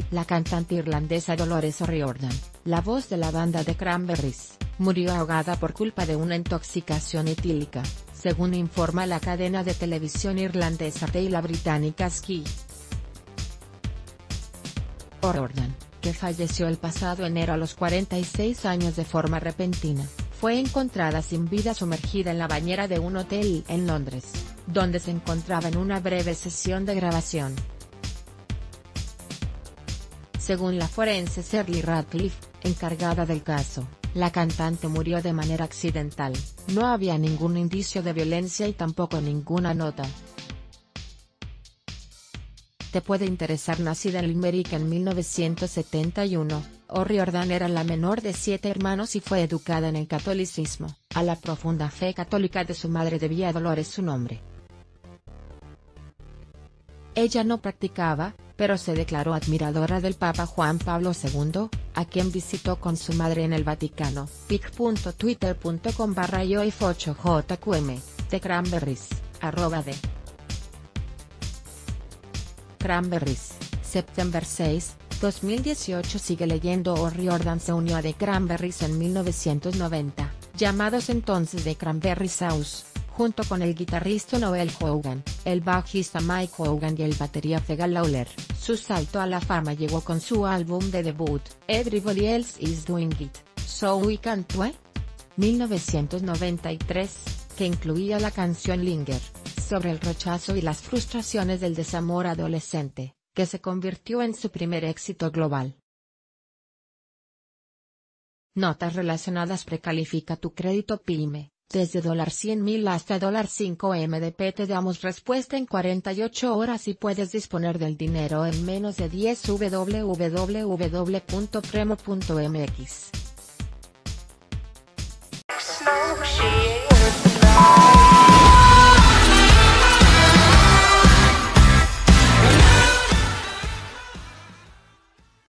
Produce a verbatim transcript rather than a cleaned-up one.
La cantante irlandesa Dolores O'Riordan, la voz de la banda The Cranberries, murió ahogada por culpa de una intoxicación etílica, según informa la cadena de televisión irlandesa y la británica Sky. O'Riordan, que falleció el pasado enero a los cuarenta y seis años de forma repentina, fue encontrada sin vida sumergida en la bañera de un hotel en Londres, donde se encontraba en una breve sesión de grabación. Según la forense Shirley Radcliffe, encargada del caso, la cantante murió de manera accidental, no había ningún indicio de violencia y tampoco ninguna nota. Te puede interesar. Nacida en Limerick en mil novecientos setenta y uno, O'Riordan era la menor de siete hermanos y fue educada en el catolicismo. A la profunda fe católica de su madre debía Dolores su nombre. Ella no practicaba, pero se declaró admiradora del Papa Juan Pablo segundo, a quien visitó con su madre en el Vaticano. pic punto twitter punto com barra yoif ocho j q m, The Cranberries, arroba de Cranberries, September seis, dos mil dieciocho. Sigue leyendo. O'Riordan se unió a The Cranberries en mil novecientos noventa, llamados entonces The Cranberries House, junto con el guitarrista Noel Hogan, el bajista Mike Hogan y el batería Fega Lawler. Su salto a la fama llegó con su álbum de debut, Everybody Else Is Doing It, So We Can't Do It, mil novecientos noventa y tres, que incluía la canción Linger, sobre el rechazo y las frustraciones del desamor adolescente, que se convirtió en su primer éxito global. Notas relacionadas. Precalifica tu crédito PYME. Desde cien mil hasta cinco M D P te damos respuesta en cuarenta y ocho horas y puedes disponer del dinero en menos de diez. w w w punto premo punto m x